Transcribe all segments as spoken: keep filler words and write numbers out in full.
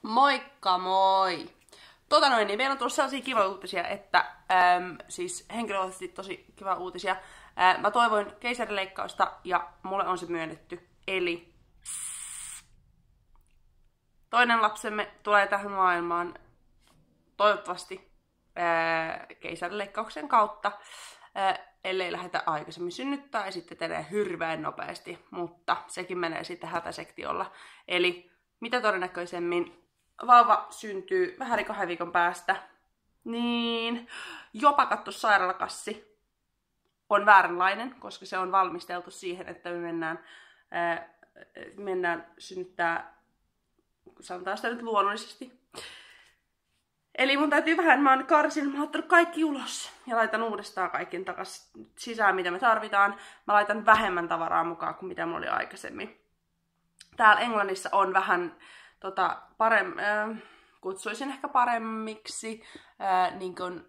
Moikka moi! Tota noin, niin meillä on tullut sellaisia kiva uutisia, että äm, siis henkilökohtaisesti tosi kiva uutisia. Ää, mä toivoin keisarileikkausta ja mulle on se myönnetty. Eli toinen lapsemme tulee tähän maailmaan toivottavasti ää, keisarileikkauksen kautta, ää, ellei lähdetä aikaisemmin synnyttää ja sitten etenee hirveän nopeasti, mutta sekin menee sitten hätäsektiolla. Eli mitä todennäköisemmin vauva syntyy vähän yli kahden viikon päästä, niin jopa katso sairaalakassi on vääränlainen, koska se on valmisteltu siihen, että me mennään, ää, mennään synnyttää, sanotaan sitä nyt luonnollisesti. Eli mun täytyy vähän, mä oon karsin, mä oon ottanut kaikki ulos ja laitan uudestaan kaikkien takas sisään, mitä me tarvitaan. Mä laitan vähemmän tavaraa mukaan kuin mitä mulla oli aikaisemmin. Täällä Englannissa on vähän tota, parem, äh, kutsuisin ehkä paremmiksi äh, niin kuin,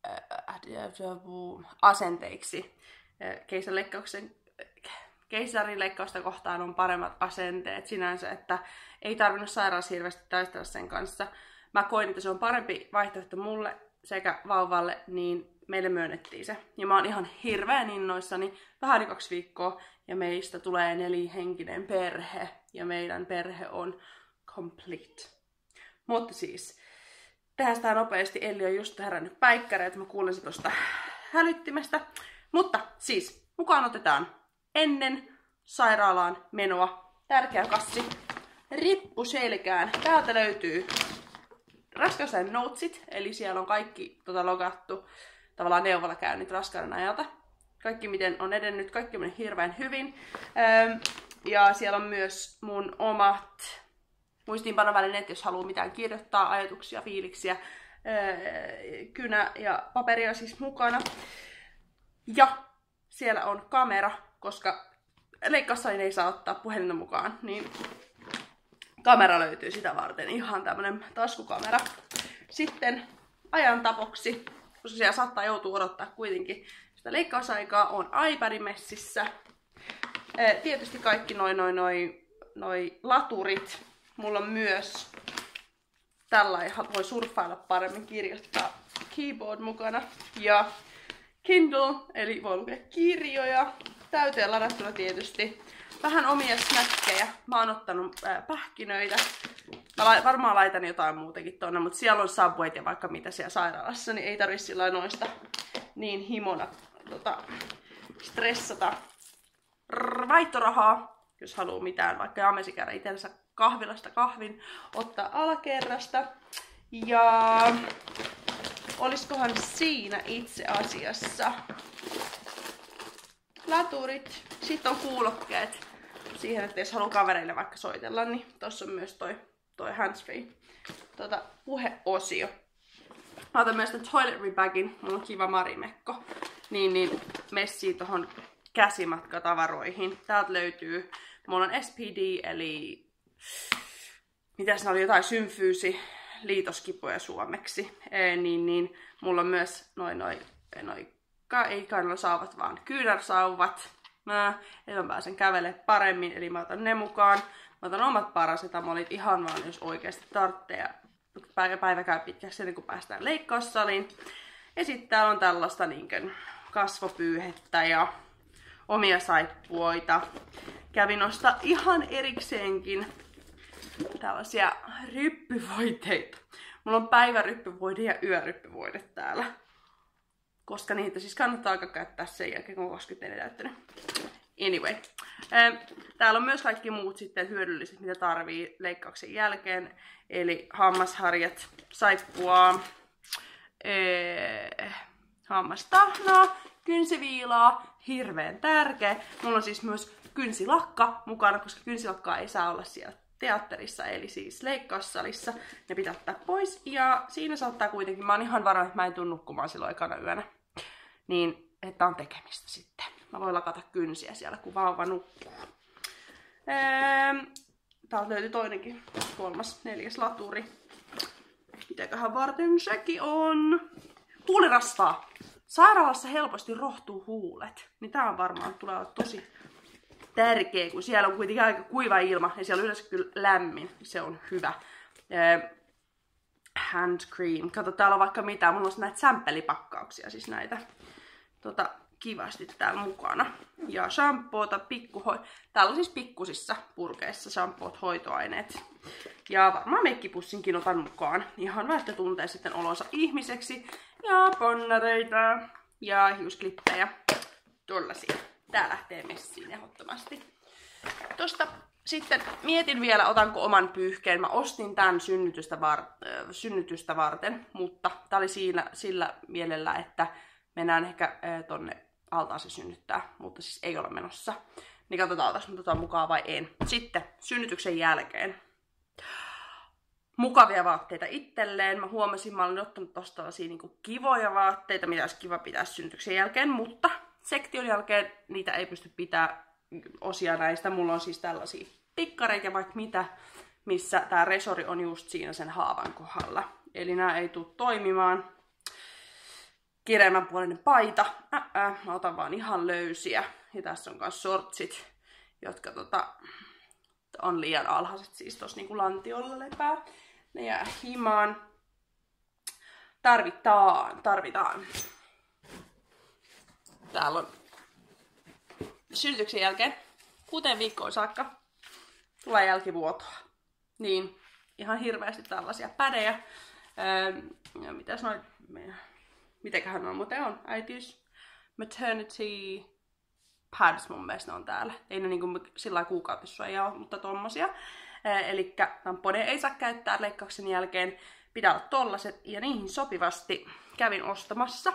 äh, asenteiksi. Äh, keisarileikkauksen, keisarileikkausta kohtaan on paremmat asenteet sinänsä, että ei tarvinnut sairaalassa hirveästi taistella sen kanssa. Mä koin, että se on parempi vaihtoehto mulle sekä vauvalle, niin meille myönnettiin se. Ja mä oon ihan hirveän innoissani, vähän yli kaksi viikkoa, ja meistä tulee nelihenkinen perhe. Ja meidän perhe on complete. Mutta siis, tehdään sitä nopeasti. Elli on just herännyt päikkäreet, mä kuulen se tosta hälyttimestä. Mutta siis, mukaan otetaan ennen sairaalaan menoa tärkeä kassi. Rippu selkään. Täältä löytyy raskausajan notesit, eli siellä on kaikki tota, logattu tavallaan neuvolakäynnit raskauden ajalta. Kaikki miten on edennyt, kaikki on hirveän hyvin. Öö, ja siellä on myös mun omat muistiinpanovälineet, jos haluaa mitään kirjoittaa, ajatuksia, fiiliksiä, öö, kynä ja paperia siis mukana. Ja siellä on kamera, koska leikkaussaliin ei saa ottaa puhelinta mukaan, niin kamera löytyy sitä varten, ihan tämmönen taskukamera. Sitten ajan tapoksi, koska siellä saattaa joutua odottaa kuitenkin sitä leikkausaikaa, on iPadin messissä. Tietysti kaikki noi, noi, noi, noi laturit. Mulla on myös tällainen, voi surffailla paremmin, kirjoittaa keyboard mukana. Ja Kindle, eli voi lukea kirjoja. Täyteen ladattuna tietysti. Vähän omia snäkkejä. Mä oon ottanut ää, pähkinöitä. Mä la- varmaan laitan jotain muutakin tonne, mutta siellä on Subwayt ja vaikka mitä siellä sairaalassa, niin ei tarvitse sillä noista niin himona tota, stressata. Rrr, vaihtorahaa, jos haluaa mitään, vaikka Amesi käydä itsensä kahvilasta kahvin, ottaa alakerrasta. Ja oliskohan siinä itse asiassa laturit. Sitten on kuulokkeet siihen, että jos haluaa kavereille vaikka soitella, niin tossa on myös toi, toi handsfree tota, puheosio. Mä otan myös tämän toiletry bagin, mulla on kiva marimekko, niin, niin messiin tohon käsimatkatavaroihin. Täältä löytyy, mulla on S P D, eli mitäs ne oli, jotain symfyysi, liitoskipuja suomeksi, e, niin, niin mulla on myös noin noin, noi, ei kainalosauvat, vaan kyynärsauvat. Mä, että mä pääsen kävelemään paremmin, eli mä otan ne mukaan. Mä otan omat parasetamolit ihan vaan, jos oikeasti tarvitsee. Päivä, päivä käy pitkäksi ennen kuin päästään leikkaussaliin. Ja sitten täällä on tällaista niin kasvopyyhettä ja omia saippuoita. Kävin ostaa ihan erikseenkin tällaisia ryppyvoiteita. Mulla on päiväryppyvoide ja yöryppyvoide täällä. Koska niitä siis kannattaa aika käyttää sen jälkeen, kun on kaksikymmentäneljä täyttänyt. Anyway. Täällä on myös kaikki muut sitten hyödylliset, mitä tarvii leikkauksen jälkeen. Eli hammasharjat, saippua, ee, hammastahnaa, kynsiviilaa, hirveän tärkeä. Mulla on siis myös kynsilakka mukana, koska kynsilakkaa ei saa olla siellä teatterissa, eli siis leikkaussalissa. Ne pitää ottaa pois. Ja siinä saattaa kuitenkin, mä oon ihan varma, että mä en tuu nukkumaan silloin ekana yönä. Niin, että on tekemistä sitten. Mä voin lakata kynsiä siellä, kun vauva nukkuu. Eee, täältä löytyy toinenkin, kolmas, neljäs laturi. Mitäköhän varten sekin on? Huulirasvaa. Sairaalassa helposti rohtuu huulet. Niin tää on varmaan, tulee olla tosi tärkeä, kun siellä on kuitenkin aika kuiva ilma ja siellä on yleensä kyllä lämmin. Se on hyvä. Ee, hand cream. Kato, täällä on vaikka mitä. Mulla on näitä sämppelipakkauksia, siis näitä tota, kivasti täällä mukana. Ja shampoota, pikkuhoi... Täällä on siis pikkusissa purkeissa shampoot, hoitoaineet. Ja varmaan meikkipussinkin otan mukaan. Ihan vähän, että tuntee sitten olonsa ihmiseksi. Ja ponnareita. Ja hiusklippejä. Tuollaisia. Tää lähtee messiin ehdottomasti. Tosta sitten mietin vielä, otanko oman pyyhkeen. Mä ostin tän synnytystä, var- äh, synnytystä varten, mutta tää oli siinä, sillä mielellä, että mennään ehkä äh, tonne altaaseen synnyttää, mutta siis ei ole menossa. Niin katsotaan, otas mä tota mukaan vai en. Sitten synnytyksen jälkeen. Mukavia vaatteita itselleen. Mä huomasin, mä olin ottanut tosta tällaisia niinku kivoja vaatteita, mitä olisi kiva pitää synnytyksen jälkeen, mutta sektion jälkeen niitä ei pysty pitää osia näistä. Mulla on siis tällaisia pikkareita ja vaikka mitä, missä tää resori on just siinä sen haavan kohdalla. Eli nää ei tule toimimaan. Kireemmän puolinen paita. Ää, mä otan vaan ihan löysiä. Ja tässä on myös shortsit, jotka tota, on liian alhaiset, siis tossa niinku lantiolla lepää. Ne jää himaan. Tarvitaan, tarvitaan. Täällä on synnytyksen jälkeen kuuteen viikkoon saakka tulee jälkivuotoa. Niin, ihan hirveästi tällaisia pädejä. Öö, ja mitäs noin, mitäköhän on muuten on? Äitiys, maternity pads mun mielestä ne on täällä. Ei ne niinku sillä kuukautissuojaa ole, mutta tommosia. Öö, elikkä tamponeja ei saa käyttää leikkauksen jälkeen. Pitää olla tollaset ja niihin sopivasti kävin ostamassa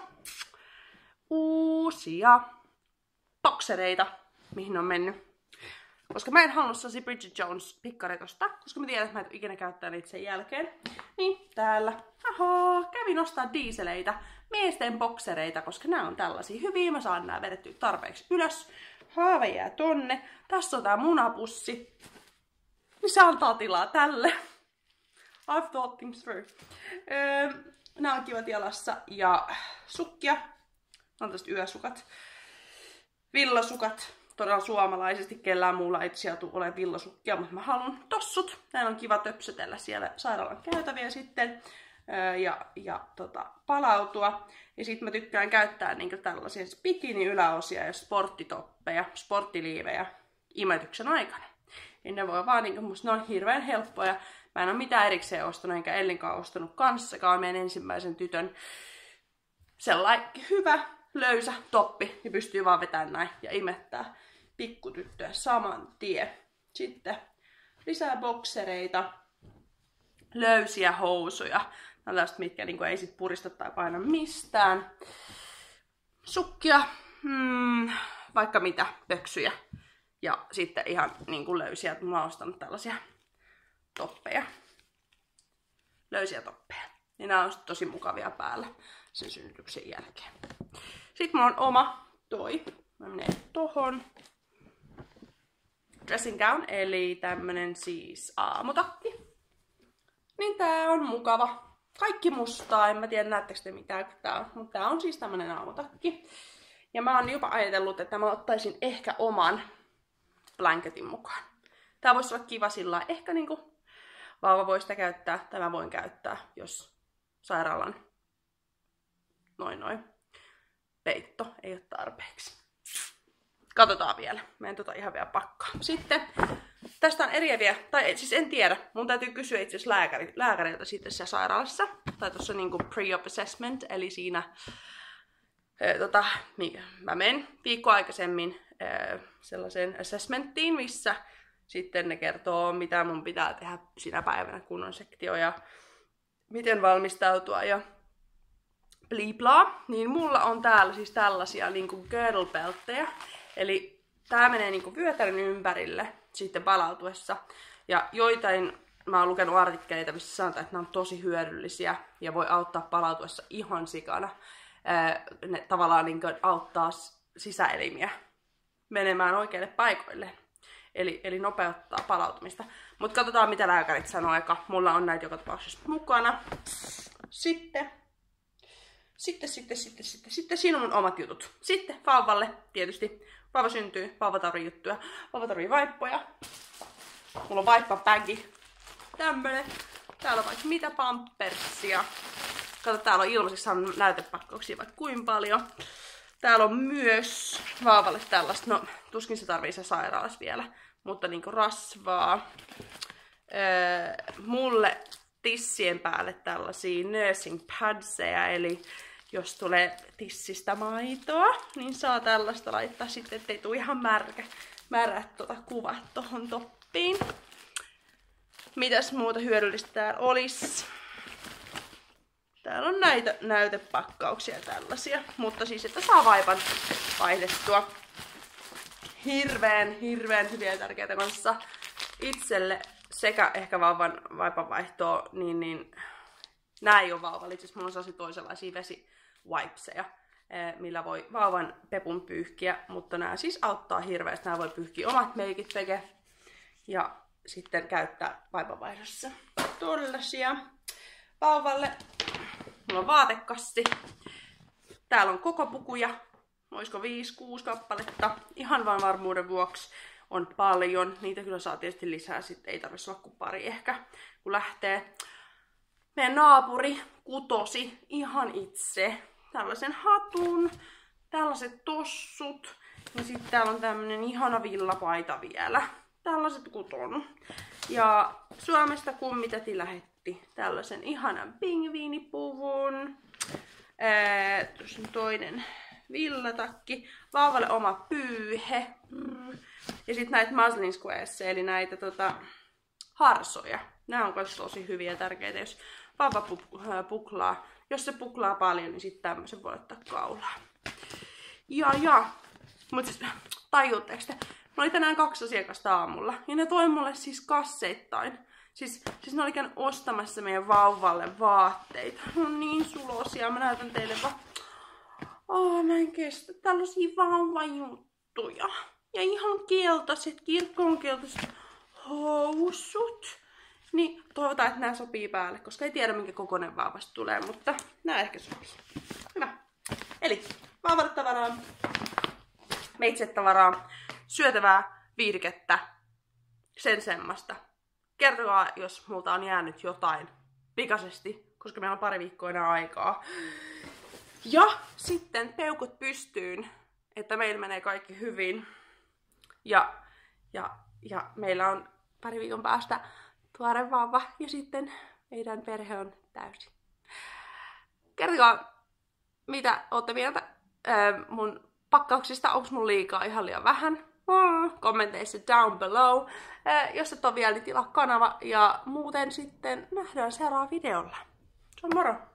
uusia boksereita, mihin on mennyt. Koska mä en halunnut sellaisia Bridget Jones pikkareita ostaa, koska mä tiedän, että mä en ikinä käyttää niitä sen jälkeen. Niin täällä, ahaa, kävin ostaa diiseleitä, miesten boksereita, koska nämä on tällaisia hyviä. Mä saan nää vedettyä tarpeeksi ylös. Haave jää tonne. Tässä on tää munapussi. Niin se antaa tilaa tälle. I've thought things through. Öö, nää on kivat jalassa ja sukkia. On tästä yösukat. Villasukat. Todella suomalaisesti, kellään muulla ei sieltä tule ole villasukkia, mutta mä haluan tossut. Näin on kiva töpsötellä siellä sairaalan käytäviä sitten öö, ja, ja tota, palautua. Ja sitten mä tykkään käyttää niinku tällaisia bikini-yläosia ja sporttitoppeja, sporttiliivejä imetyksen aikana. Ja ne voi vaan, niinku, musta ne on hirveän helppoja. Mä en ole mitään erikseen ostanut, enkä Ellinkaan ostanut kanssakaan meidän ensimmäisen tytön. Sellainen hyvä, löysä toppi, ja pystyy vaan vetämään näin ja imettää pikkutyttöä saman tien. Sitten lisää boksereita, löysiä housuja, tällaiset, mitkä niin kuin ei sit purista tai paina mistään. Sukkia, hmm, vaikka mitä, pöksyjä. Ja sitten ihan niin kuin löysiä, mä oon ostanut tällaisia toppeja. Löysiä toppeja. Ja nämä on tosi mukavia päällä sen synnytyksen jälkeen. Sitten mulla on oma toi. Mä menen tohon. Dressing gown, eli tämmönen siis aamutakki. Niin tää on mukava. Kaikki mustaa, en mä tiedä näettekö te mitään tää on, mutta tää on siis tämmönen aamutakki. Ja mä oon jopa ajatellut, että mä ottaisin ehkä oman blanketin mukaan. Tää voisi olla kiva sillä ehkä niinku vauva voi sitä käyttää, tai mä voin käyttää, jos sairaalan noin noin peitto ei ole tarpeeksi. Katsotaan vielä. Mä en tota ihan vielä pakkaa. Sitten tästä on eriäviä, tai siis en tiedä. Mun täytyy kysyä itse asiassa lääkäri, lääkäriltä sitten siellä sairaalassa. Tai tuossa niinku pre-op assessment, eli siinä ää, tota, mä menen viikkoa aikaisemmin ää, sellaiseen assessmenttiin, missä sitten ne kertoo, mitä mun pitää tehdä sinä päivänä, kun on sektio ja miten valmistautua ja bliblaa. Niin mulla on täällä siis tällaisia niinku girdle belttejä. Eli tää menee niinku vyötärön ympärille sitten palautuessa. Ja joitain, mä oon lukenut artikkeleita, missä sanotaan, että nämä on tosi hyödyllisiä ja voi auttaa palautuessa ihan sikana. Ne tavallaan niinku auttaa sisäelimiä menemään oikeille paikoille. Eli, eli nopeuttaa palautumista. Mutta katsotaan mitä lääkärit sanoo, eka. Mulla on näitä joka tapauksessa mukana. Sitten, sitten, sitten, sitten, sitten, sitten siinä on mun omat jutut. Sitten vauvalle tietysti. Vauva syntyy, vauva tarvii juttuja. Vauva tarvii vaippoja. Mulla on vaippapägi. Tämmönen. Täällä on vaikka mitä pampersia. Kato, täällä on ilmaiseksi saanut näytepakkauksia vaikka kuinka paljon. Täällä on myös vaavalle tällaista, no tuskin se tarvii se sairaalassa vielä, mutta niinku rasvaa. Öö, mulle tissien päälle tällaisia nursing padseja, eli jos tulee tissistä maitoa, niin saa tällaista laittaa sitten, ettei tule ihan märkä, märät tuota kuvat tohon toppiin. Mitäs muuta hyödyllistä täällä olisi? Täällä on näitä näytepakkauksia tällaisia, mutta siis että saa vaipan vaihdettua. Hirveän, hirveän hyviä ja tärkeitä kanssa itselle sekä ehkä vauvan vaipanvaihtoa, niin, niin nää ei ole vauvalle. Siis mulla on sellaisia toisenlaisia vesiwipeseja, millä voi vauvan pepun pyyhkiä, mutta nämä siis auttaa hirveästi. Nämä voi pyyhkiä omat meikit veke ja sitten käyttää vaipanvaihdossa. Tollasia vauvalle. Mulla on vaatekassi. Täällä on koko pukuja. Olisiko viisi kuusi kappaletta. Ihan vain varmuuden vuoksi on paljon. Niitä kyllä saa tietysti lisää. Sitten ei tarvitse olla kuin pari ehkä, kun lähtee. Meidän naapuri kutosi ihan itse tällaisen hatun. Tällaiset tossut. Ja sitten täällä on tämmönen ihana villapaita vielä. Tällaiset kutonut. Ja Suomesta kummitäti lähetti tällaisen ihanan pingviinipuvun. Ää, tuossa on toinen villatakki. Vauvalle oma pyyhe. Ja sitten näitä muslin squares, eli näitä tota, harsoja. Nämä on myös tosi hyviä ja tärkeitä, jos vauva puklaa. Jos se puklaa paljon, niin sitten tämmöisen voi ottaa kaulaa. Ja ja, mutta siis tajuutteko te? Mulla oli tänään kaksi asiakasta aamulla, ja ne toi mulle siis kasseittain. Siis, siis ne oli käynyt ostamassa meidän vauvalle vaatteita. Ne on niin sulosia, mä näytän teille vaan. Oh, mä en kestä tällaisia vauvajuttuja. Ja ihan keltaiset, kirkkoon keltaiset housut. Niin toivotaan, että nämä sopii päälle, koska ei tiedä minkä kokoinen vauvasta tulee, mutta nämä ehkä sopii. Hyvä. Eli vauvalle tavaraa, meitset tavaraa, syötävää, viihdykettä, sen semmasta. Kertokaa, jos multa on jäänyt jotain pikaisesti, koska meillä on pari viikkoa enää aikaa. Ja sitten peukut pystyyn, että meillä menee kaikki hyvin. Ja, ja, ja meillä on pari viikon päästä tuore vauva ja sitten meidän perhe on täysin. Kertokaa, mitä ootte mieltä äh, mun pakkauksista. Onko mun liikaa ihan liian vähän? Mm, kommenteissa down below. Äh, jos et ole vielä, niin tilaa kanava. Ja muuten sitten nähdään seuraavalla videolla. Se on moro!